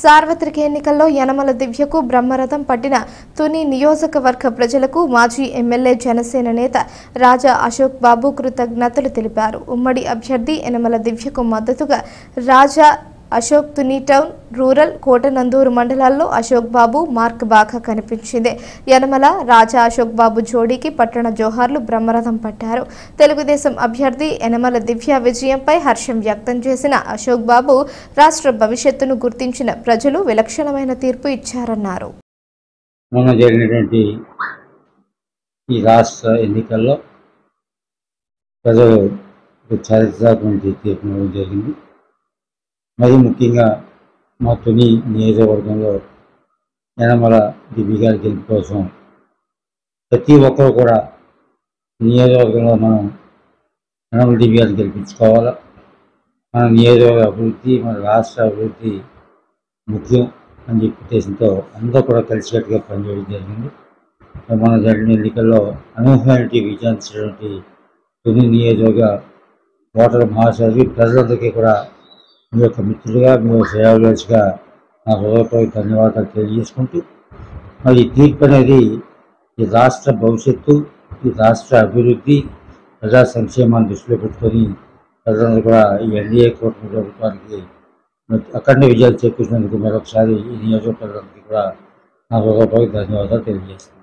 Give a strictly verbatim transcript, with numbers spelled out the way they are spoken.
సార్వత్రిక ఎన్నికల్లో యనమల దివ్యకు బ్రహ్మరథం పట్టిన తుని నియోజకవర్గ ప్రజలకు మాజీ ఎమ్మెల్యే జనసేన నేత రాజా అశోక్ బాబు కృతజ్ఞతలు తెలిపారు. ఉమ్మడి అభ్యర్థి యనమల దివ్యకు మద్దతుగా రాజా అశోక్ తుని టౌన్, రూరల్, కోటనందూరు మండలాల్లో అశోక్ బాబు మార్క్ బాగా కనిపించింది. యనమల రాజా అశోక్ బాబు జోడీకి పట్టణ జోహార్లు బ్రహ్మరథం పట్టారు. తెలుగుదేశం అభ్యర్థి యనమల దివ్య విజయంపై హర్షం వ్యక్తం చేసిన అశోక్ బాబు రాష్ట్ర భవిష్యత్తును గుర్తించిన ప్రజలు విలక్షణమైన తీర్పు ఇచ్చారన్నారు. మొన్న జరిగినటువంటి ఈ రాష్ట్ర ఎన్నికల్లో ప్రజలు చారిత్రాత్మక తీర్పు ఇవ్వడం జరిగింది. మరి ముఖ్యంగా మా తుని నియోజకవర్గంలో యనమల దివ్య గారి గెలుపు కోసం ప్రతి ఒక్కరు కూడా నియోజకవర్గంలో మనం యనమల దివ్య గారిని గెలిపించుకోవాలా. మన నియోజకవర్గ అభివృద్ధి, మన రాష్ట్ర అభివృద్ధి ముఖ్యం అని చెప్పి ఉద్దేశంతో అందరూ కూడా కలిసికట్టుగా పనిచేయడం జరిగింది. మన జరిగిన ఎన్నికల్లో అనూహ్యమైన విజయించినటువంటి తుని నియోజకవర్గ ఓటర్ మహాశయులు ప్రజలందరికీ కూడా మీ యొక్క మిత్రులుగా, మీ యొక్క శ్రేయోభిలాషిగా నా హృదయపూర్వక ధన్యవాదాలు తెలియజేసుకుంటూ, మరి ఈ తీర్పు అనేది ఈ రాష్ట్ర భవిష్యత్తు, ఈ రాష్ట్ర అభివృద్ధి, ప్రజా సంక్షేమాన్ని దృష్టిలో పెట్టుకొని ప్రజలందరూ కూడా ఈ ఎన్డీఏ కూటమి ప్రభుత్వానికి అఖండ విజయాలు చేకూర్చినందుకు మరొకసారి ఈ నియోజకవర్గానికి కూడా నా హృదయపూర్వక ధన్యవాదాలు తెలియజేస్తాను.